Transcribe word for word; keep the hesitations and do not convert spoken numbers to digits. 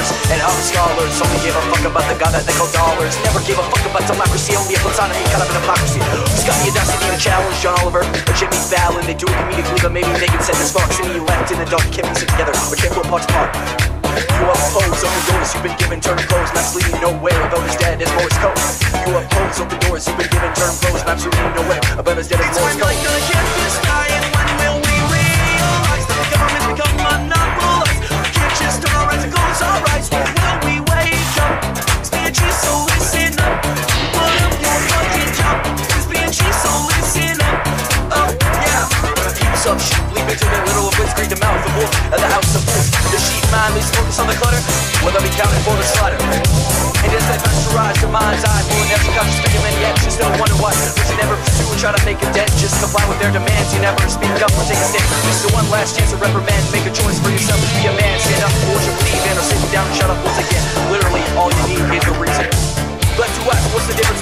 scholars and other scholars only gave a fuck about the god that they call dollars. Never gave a fuck about democracy, only a platonic kind of an hypocrisy. Who's got the audacity to challenge John Oliver or Jimmy Fallon? They do it comedically, but maybe they can set this fox and he left in the dark, can't piece it together or can't pull parts apart. You oppose open doors you've been given, turn closed, maps leading nowhere. About as dead as Morse code. You oppose open doors you've been given, turn closed, maps leading nowhere. About as dead as Morse code. It's when the campus die and when will we realize that the government's become monopolized? We can't just turn our rights and close our eyes. When will we wake up? It's being cheap, so listen up. Put up your fucking jump. It's being cheap, so listen up. Oh yeah. Keeps up sheep, leap into the little of blitzkrieg, the mouth of wolf, and the house of wolves. The sheep mind leaves focus on the clutter, will they be counting for the slaughter? It is that pasteurize your mind's eye, full of natural conscious speculation, yet just don't wonder why. But you never pursue and try to make a dent, just comply with their demands. You never speak up or take a stand. This is the one last chance to reprimand. Make a choice for yourself to be a man. Stand up for what you believe in, or sit down and shut up once again. Literally, all you need is a reason. Left to ask, what's the difference